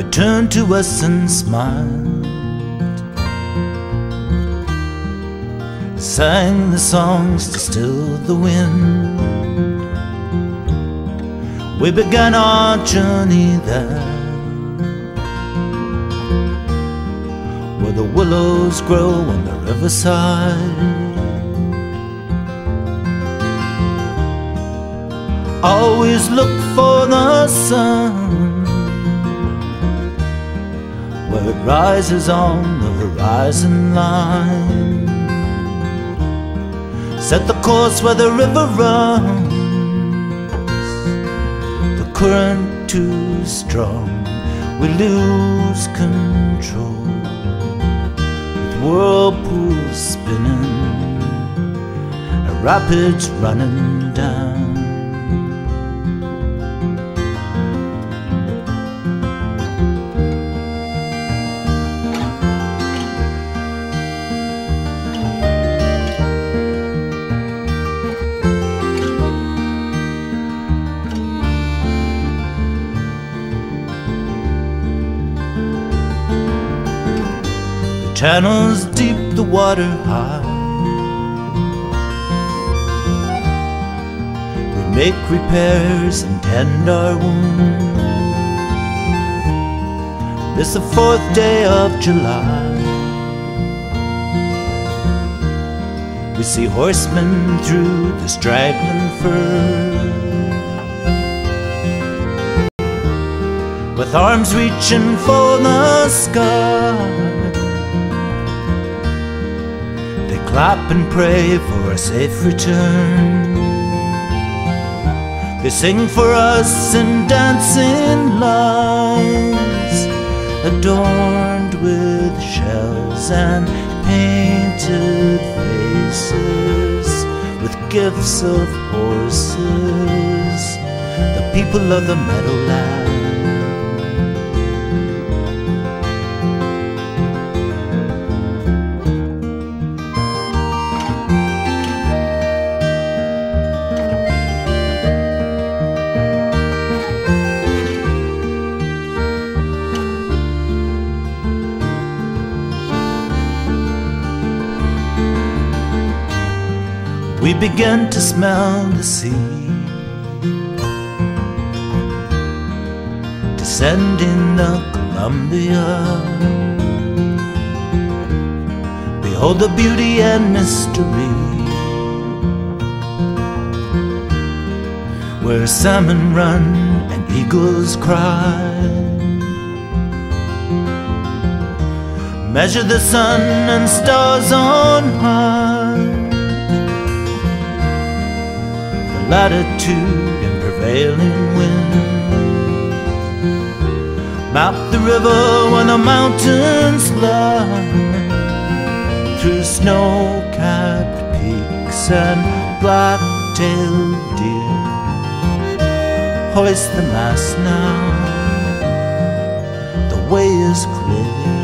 turned to us and smiled, sang the songs to still the wind. We began our journey there, where the willows grow on the riverside. Always look for the sun, where it rises on the horizon line. Set the course where the river runs, the current too strong, we lose control, with whirlpools spinning and rapids running down. Channels deep, the water high, we make repairs and tend our wounds. It's the 4th day of July, we see horsemen through the straggling fur, with arms reaching for the sky. Clap and pray for a safe return. They sing for us in dancing lines, adorned with shells and painted faces, with gifts of horses, the people of the meadowland. We began to smell the sea, descending the Columbia. Behold the beauty and mystery, where salmon run and eagles cry. Measure the sun and stars on high, latitude and prevailing winds. Map the river when the mountains lie, through snow-capped peaks and black-tailed deer. Hoist the mast now, the way is clear.